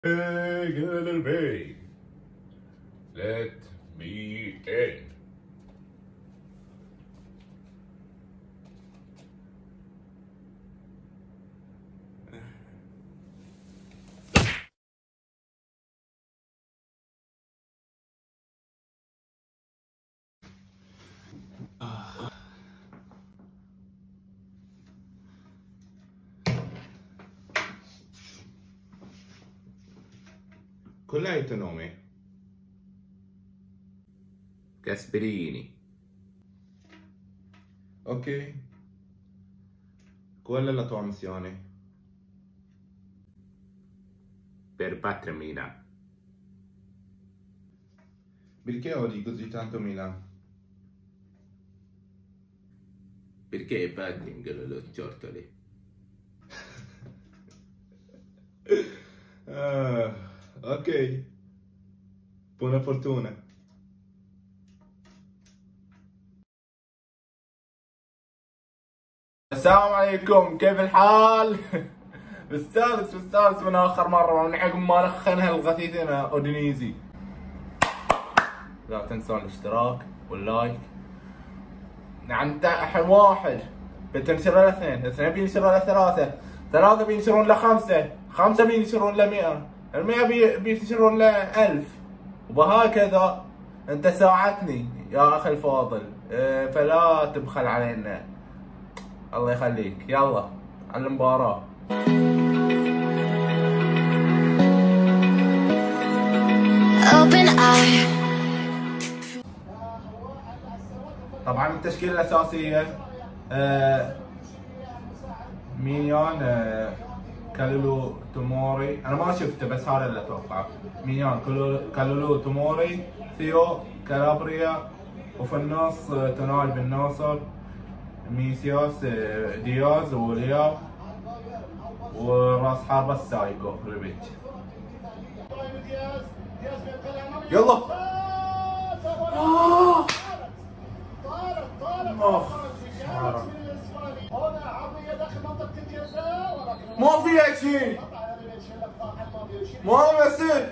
Hey, get a little bit. Let me in. Qual è il tuo nome? Gasperini. Ok. Qual è la tua missione? Per battere Milan. Perché odi così tanto Milan? Perché Paddington lo ciortoli. Ok. Buona fortuna. السلام عليكم، كيف الحال؟ مستانس من اخر مره من عقب ما نخنها الغثيثين اودينيزي. لا تنسون الاشتراك واللايك. نعم الحين واحد بتنشر له اثنين، اثنين بينشرون له ثلاثة، ثلاثة بينشرون له خمسة، خمسة بينشرون له 100، ال100 بينشرون له 1000، وهكذا. انت ساعدتني يا اخي الفاضل، فلا تبخل علينا. الله يخليك، يلا على المباراة. طبعا التشكيلة الأساسية مينيون، كالولو توموري، أنا ما شفته بس هذا اللي أتوقع. مينيون، كالولو توموري، ثيو، كالابريا، وفي النص تونال بن ناصر، ميسيوس، دياز ولياو، وراس حربة سايكو ريبيتش. يلا. ما فيها شيء، ما يصير.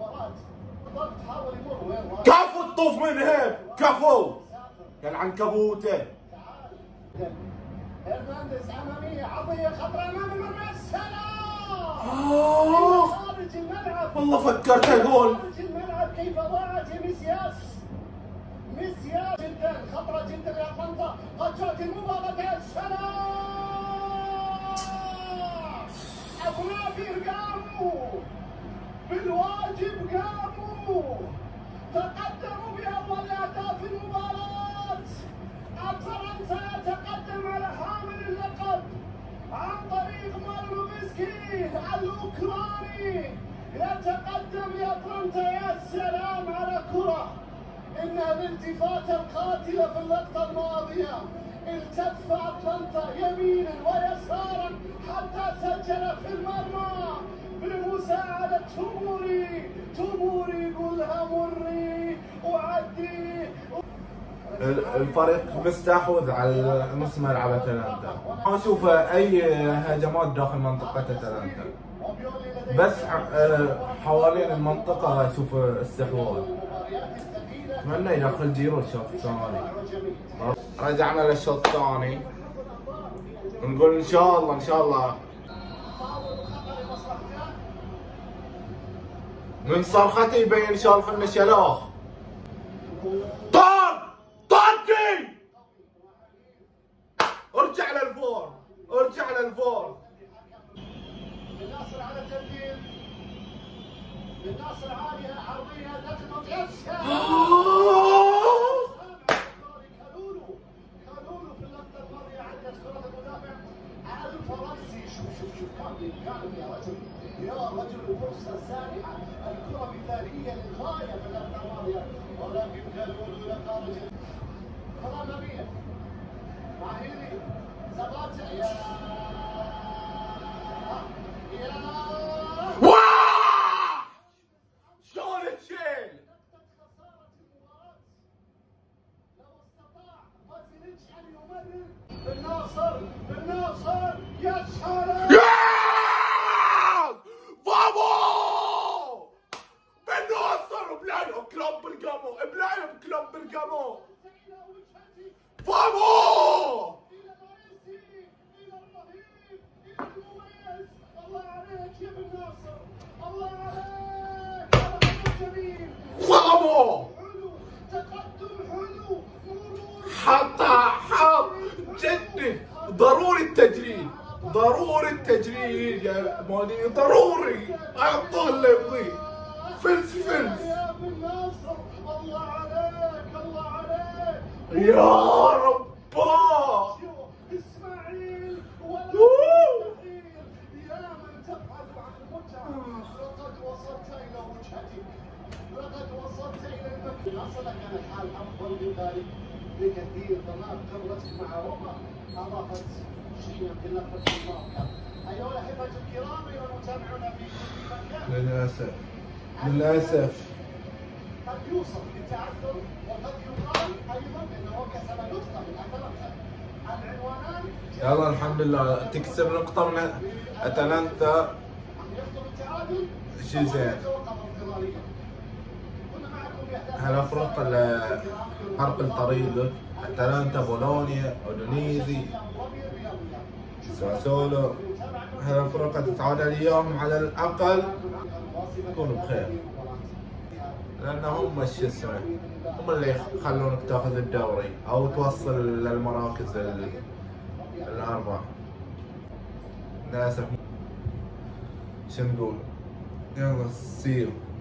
كفو الطوف منهم، كفو يا العنكبوته. هرنانديز اماميه، عطيه خطره امام المرمى، السلام. خارج الملعب، والله فكرتها جول. خارج الملعب، كيف ضاعت يا ميسياس. ميسياس جدا، خطره جدا يا طنطا، قد جاءت المباغته، السلام. ابنافير قاموا بالواجب، قاموا تقدموا باول اهداف المباراه. اتلانتا يتقدم على حامل اللقب عن طريق مارلوفسكي الاوكراني، يتقدم لاتلانتا. يا سلام على كرة، انها الالتفاتة القاتلة في اللقطة الماضية. التف اتلانتا يمينا ويسارا حتى سجل في المرمى بمساعدة توموري يقولها مري وعدي. الفريق مستحوذ على نص ملعب اتلانتا، ما اشوف اي هجمات داخل منطقة اتلانتا، بس حوالين المنطقة اشوف استحواذ. اتمنى يدخل جيرو الشوط الثاني. رجعنا للشوط الثاني، نقول ان شاء الله من صرختي يبين شالخ انه شلاخ. ارجع للفور. الناصر على التمرير، الناصر عالية عرضية داخل منطقة كالولو في اللقطة الماضية عدت كرة المدافع على الفرنسي. شوف كان يا رجل الفرصة سانحة، الكرة مثالية للغاية في اللقطة الماضية، ولكن كالولو إلى خارج الكرة أمامية. ماهيري زباطة، يا شلون تشيل؟ لو استطاع مازينيتش ان يمرر. بالناصر، يا سلام. فاموس كلوب برغامو، ابلعهم كلوب برغامو. فامو! الله عليك يا ابن ناصر، الله عليك يا رجل جميل. فامو! حلو، تقدم حلو، حط جدي ضروري التجريد، ضروري التجريد يا مولي، ضروري اعطوه اللي يبغيه. فلس يا ابن ناصر، الله عليك الله عليك يا رب. اسماعيل ولا مستحيل يا من تبحث عن المتعة، لقد وصلت إلى وجهتك، لقد وصلت إلى المكان. أصلك كان الحال أفضل من ذلك بكثير، تمام. خبرتك مع روما أضافت شيء يمكن لك في المواقع. أيها الأحبة الكرام، أيها المتابعون في كل مكان، للأسف قد يوصف بالتعثر وقد يقال أيضا أنه كسب نقطة من أتلانتا. العنوانان يلا الحمد لله تكسب نقطة من أتلانتا، أم يخطب التعادل شيء زين. هلا فرق حرق الطريق، أتلانتا، بولونيا، أودونيزي، ساسولو. هلا فرق تتعادل اليوم على الأقل تكون بخير، لأن هم شو اسمه، هم اللي يخلونك تاخذ الدوري أو توصل للمراكز الأربع. للأسف شو نقول، يلا سيو.